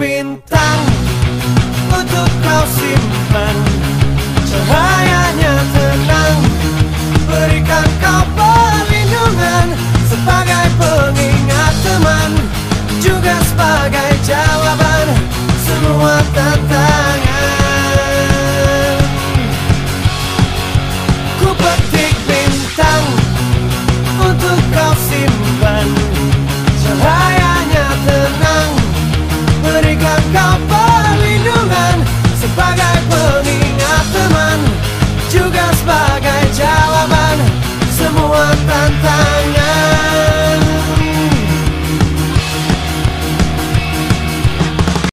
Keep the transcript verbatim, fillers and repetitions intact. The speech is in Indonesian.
bintang untuk kau simpan, cahayanya tenang, berikan kau perlindungan sebagai pengingat teman, juga sebagai jawaban semua tantangan. Ku petik bintang untuk kau simpan, cahayanya tenang, berikan kau